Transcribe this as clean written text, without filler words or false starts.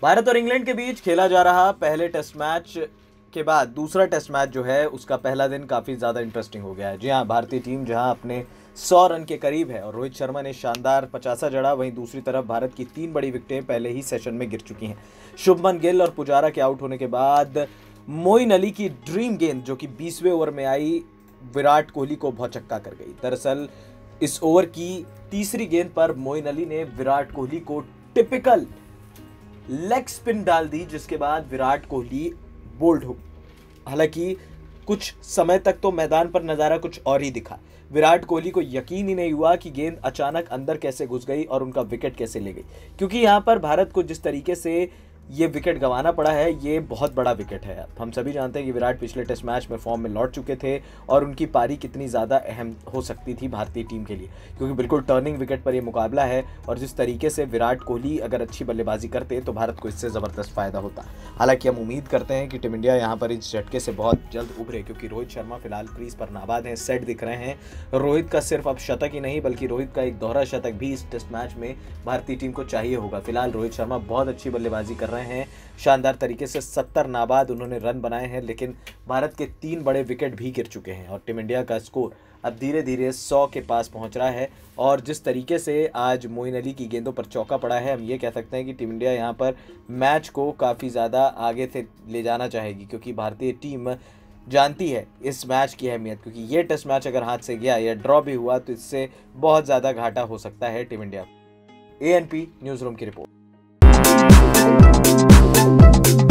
भारत और इंग्लैंड के बीच खेला जा रहा पहले टेस्ट मैच के बाद दूसरा टेस्ट मैच जो है उसका पहला दिन काफ़ी ज़्यादा इंटरेस्टिंग हो गया है। जी हाँ, भारतीय टीम जहां अपने 100 रन के करीब है और रोहित शर्मा ने शानदार 50 जड़ा, वहीं दूसरी तरफ भारत की 3 बड़ी विकेटें पहले ही सेशन में गिर चुकी हैं। शुभमन गिल और पुजारा के आउट होने के बाद मोइन अली की ड्रीम गेंद जो कि 20वें ओवर में आई, विराट कोहली को भौचक्का कर गई। दरअसल इस ओवर की तीसरी गेंद पर मोइन अली ने विराट कोहली को टिपिकल लेग स्पिन डाल दी, जिसके बाद विराट कोहली बोल्ड हो। हालांकि कुछ समय तक तो मैदान पर नजारा कुछ और ही दिखा। विराट कोहली को यकीन ही नहीं हुआ कि गेंद अचानक अंदर कैसे घुस गई और उनका विकेट कैसे ले गई, क्योंकि यहां पर भारत को जिस तरीके से ये विकेट गंवाना पड़ा है ये बहुत बड़ा विकेट है। हम सभी जानते हैं कि विराट पिछले टेस्ट मैच में फॉर्म में लौट चुके थे और उनकी पारी कितनी ज़्यादा अहम हो सकती थी भारतीय टीम के लिए, क्योंकि बिल्कुल टर्निंग विकेट पर ये मुकाबला है और जिस तरीके से विराट कोहली अगर अच्छी बल्लेबाजी करते तो भारत को इससे ज़बरदस्त फायदा होता। हालांकि हम उम्मीद करते हैं कि टीम इंडिया यहाँ पर इस झटके से बहुत जल्द उभरे, क्योंकि रोहित शर्मा फिलहाल क्रीज पर नाबाद हैं, सेट दिख रहे हैं। रोहित का सिर्फ अब शतक ही नहीं बल्कि रोहित का एक दोहरा शतक भी इस टेस्ट मैच में भारतीय टीम को चाहिए होगा। फिलहाल रोहित शर्मा बहुत अच्छी बल्लेबाजी कर रहे हैं, शानदार तरीके से 70 नाबाद उन्होंने रन बनाए हैं, लेकिन भारत के 3 बड़े विकेट भी गिर चुके हैं और टीम इंडिया का स्कोर अब धीरे धीरे 100 के पास पहुंच रहा है। और जिस तरीके से आज मोइन अली की गेंदों पर चौका पड़ा है, हम ये कह सकते हैं कि टीम इंडिया यहां पर मैच को काफ़ी ज़्यादा आगे से ले जाना चाहेगी, क्योंकि भारतीय टीम जानती है इस मैच की अहमियत, क्योंकि ये टेस्ट मैच अगर हाथ से गया या ड्रॉ भी हुआ तो इससे बहुत ज़्यादा घाटा हो सकता है team India. ANP newsroom की रिपोर्ट।